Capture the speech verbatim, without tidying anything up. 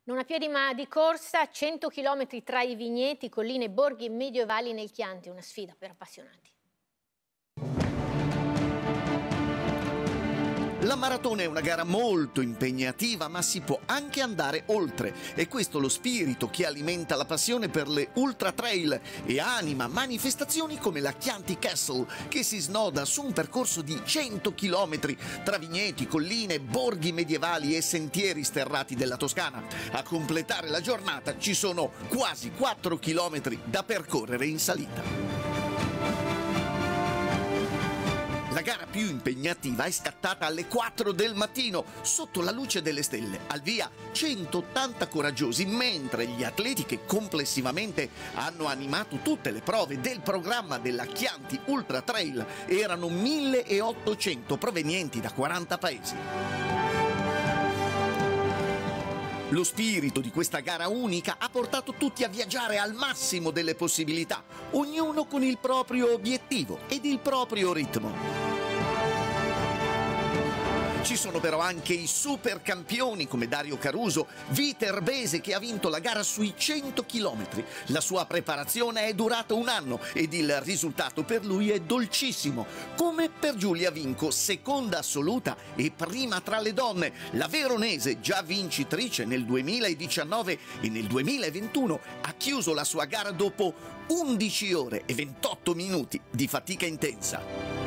Non a piedi ma di corsa, cento chilometri tra i vigneti, colline, borghi medievali nel Chianti, una sfida per appassionati. La maratona è una gara molto impegnativa, ma si può anche andare oltre. È questo lo spirito che alimenta la passione per le ultra trail e anima manifestazioni come la Chianti Castle, che si snoda su un percorso di cento chilometri tra vigneti, colline, borghi medievali e sentieri sterrati della Toscana. A completare la giornata ci sono quasi quattro chilometri da percorrere in salita. La gara più impegnativa è scattata alle quattro del mattino, sotto la luce delle stelle. Al via centottanta coraggiosi, mentre gli atleti che complessivamente hanno animato tutte le prove del programma della Chianti Ultra Trail erano milleottocento provenienti da quaranta paesi. Lo spirito di questa gara unica ha portato tutti a viaggiare al massimo delle possibilità, ognuno con il proprio obiettivo ed il proprio ritmo. Ci sono però anche i super campioni come Dario Caruso, viterbese, che ha vinto la gara sui cento chilometri. La sua preparazione è durata un anno ed il risultato per lui è dolcissimo, come per Giulia Vinco, seconda assoluta e prima tra le donne. La veronese, già vincitrice nel duemiladiciannove e nel duemilaventuno, ha chiuso la sua gara dopo undici ore e ventotto minuti di fatica intensa.